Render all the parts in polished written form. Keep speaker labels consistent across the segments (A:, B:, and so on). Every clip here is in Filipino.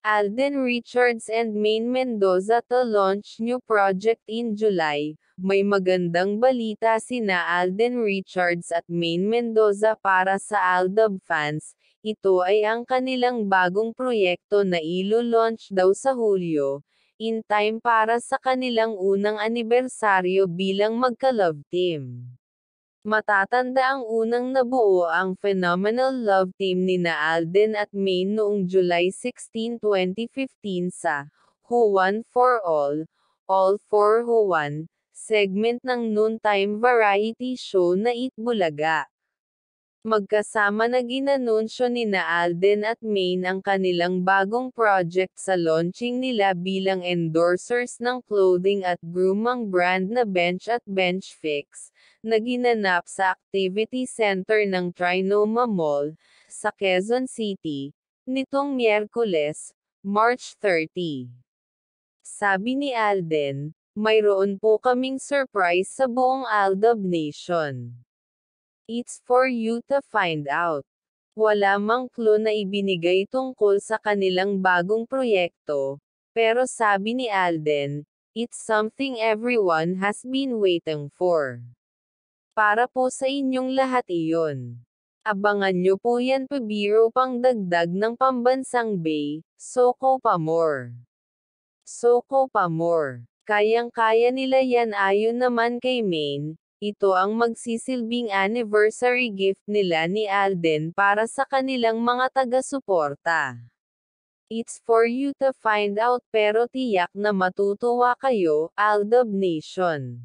A: Alden Richards and Maine Mendoza to launch new project in July. May magandang balita sina Alden Richards at Maine Mendoza para sa Aldab fans. Ito ay ang kanilang bagong proyekto na ilo-launch daw sa Hulyo, in time para sa kanilang unang anibersaryo bilang magka-love team. Matatanda ang unang nabuo ang phenomenal love team nina Alden at Maine noong July 16, 2015 sa Who One for All for Who One, segment ng noontime variety show na Eat Bulaga. Magkasama na ginanunsyo nina Alden at Maine ang kanilang bagong project sa launching nila bilang endorsers ng clothing at grooming brand na Bench at Bench Fix, na ginanap sa Activity Center ng Trinoma Mall, sa Quezon City, nitong Miyerkules, March 30. Sabi ni Alden, "Mayroon po kaming surprise sa buong Aldab Nation. It's for you to find out." Wala mang clue na ibinigay tungkol sa kanilang bagong proyekto, pero sabi ni Alden, "It's something everyone has been waiting for. Para po sa inyong lahat iyon. Abangan nyo po yan pabiro pang dagdag ng pambansang Bay, Soko pa more. Soko pa more. Kayang-kaya nila yan." Ayon naman kay Maine, ito ang magsisilbing anniversary gift nila ni Alden para sa kanilang mga taga-suporta. It's for you to find out pero tiyak na matutuwa kayo, Aldab Nation.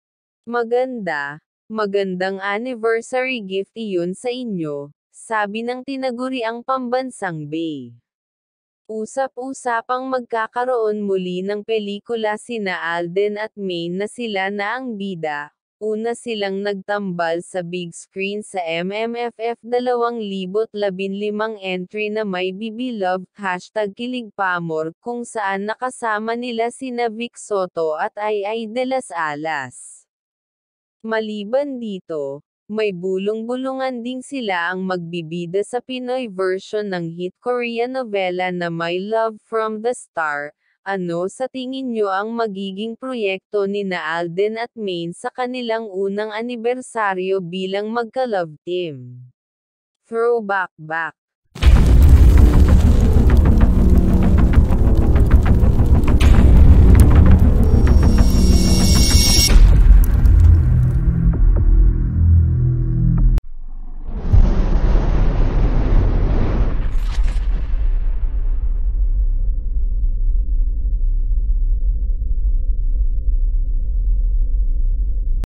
A: Magandang anniversary gift iyon sa inyo, sabi ng tinaguriang pambansang Bay. Usap-usapang magkakaroon muli ng pelikula sina Alden at Maine na sila na ang bida. Una silang nagtambal sa big screen sa MMFF 2015 entry na may #BBLove, #KiligPamor, kung saan nakasama nila sina Vic Soto at Ai de las Alas. Maliban dito, may bulong-bulungan ding sila ang magbibida sa Pinoy version ng hit Korean novela na My Love from the Star. Ano sa tingin nyo ang magiging proyekto nina Alden at Maine sa kanilang unang anibersaryo bilang magka-love team? Throwback back.